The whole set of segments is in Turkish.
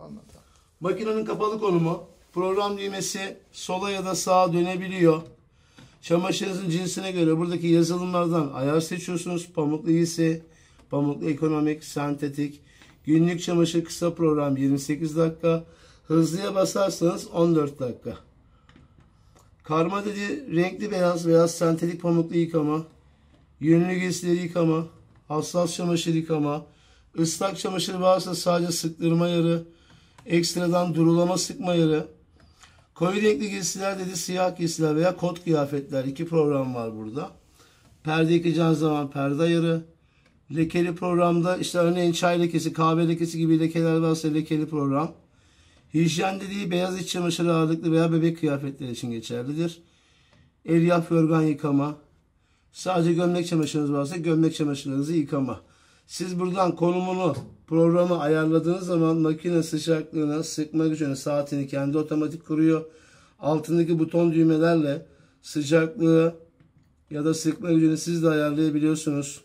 Anladım. Makinenin kapalı konumu. Program düğmesi sola ya da sağa dönebiliyor. Çamaşırınızın cinsine göre buradaki yazılımlardan ayar seçiyorsunuz. Pamuklu giysi, pamuklu ekonomik, sentetik, günlük çamaşır kısa program 28 dakika. Hızlıya basarsanız 14 dakika. Karma dediği renkli beyaz, beyaz sentetik pamuklu yıkama, yünlü giysileri yıkama, hassas çamaşır yıkama, ıslak çamaşır varsa sadece sıktırma ayarı, ekstradan durulama sıkma ayarı, koyu renkli giysiler dedi siyah giysiler veya kot kıyafetler. 2 program var burada. Perde yıkayacağınız zaman perde ayarı. Lekeli programda işte örneğin çay lekesi, kahve lekesi gibi lekeler varsa lekeli program. Hijyen dediği beyaz iç çamaşırı ağırlıklı veya bebek kıyafetleri için geçerlidir. Elyaf yorgan yıkama. Sadece gömlek çamaşırınız varsa gömlek çamaşırlarınızı yıkama. Siz buradan konumunu, programı ayarladığınız zaman makine sıcaklığını, sıkma gücünü, saatini kendi otomatik kuruyor. Altındaki buton düğmelerle sıcaklığı ya da sıkma gücünü siz de ayarlayabiliyorsunuz.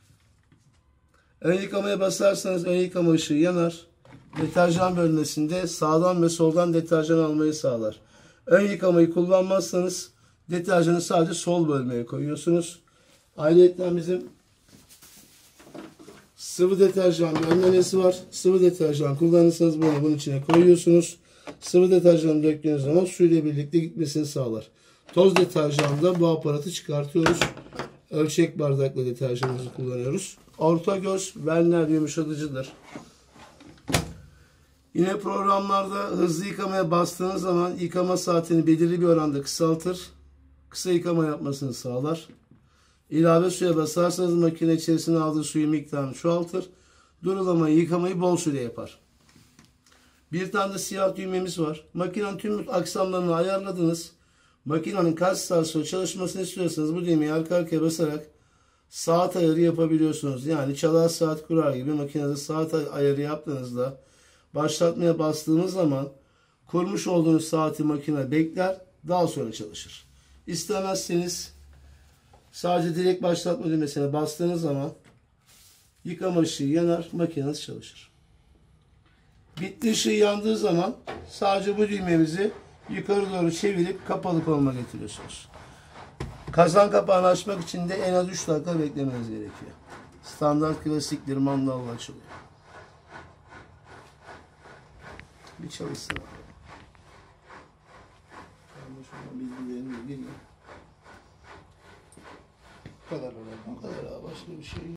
Ön yıkamaya basarsanız ön yıkama ışığı yanar. Deterjan bölmesinde sağdan ve soldan deterjan almayı sağlar. Ön yıkamayı kullanmazsanız deterjanı sadece sol bölmeye koyuyorsunuz. Ayrıca bizim sıvı deterjan bölmesi var. Sıvı deterjan kullanırsanız bunu bunun içine koyuyorsunuz. Sıvı deterjanı döktüğünüz zaman suyla birlikte gitmesini sağlar. Toz deterjanda bu aparatı çıkartıyoruz. Ölçek bardakla deterjanımızı kullanıyoruz. Orta göz Werner yumuşatıcıdır. Yine programlarda hızlı yıkamaya bastığınız zaman yıkama saatini belirli bir oranda kısaltır. Kısa yıkama yapmasını sağlar. İlave suya basarsanız makine içerisine aldığı suyun miktarını çoğaltır. Durulamayı, yıkamayı bol süre yapar. Bir tane de siyah düğmemiz var. Makinenin tüm aksamlarını ayarladınız. Makinenin kaç saat sonra çalışmasını istiyorsanız bu düğmeyi arka arkaya basarak saat ayarı yapabiliyorsunuz. Yani çalar saat kurar gibi makinede saat ayarı yaptığınızda başlatmaya bastığınız zaman kurmuş olduğunuz saati makine bekler, daha sonra çalışır. İstemezseniz sadece direkt başlatma düğmesine bastığınız zaman yıkama ışığı yanar, makineniz çalışır. Bitti ışığı yandığı zaman sadece bu düğmemizi yukarı doğru çevirip kapalı konuma getiriyorsunuz. Kazan kapağını açmak için de en az 3 dakika beklemeniz gerekiyor. Standart klasiktir, mandalla açılıyor. Bir çalışsın abi. Ben de şuradan bilgilerini gireyim. Bu kadar öyle. Bu kadar abi, başka bir şey yok.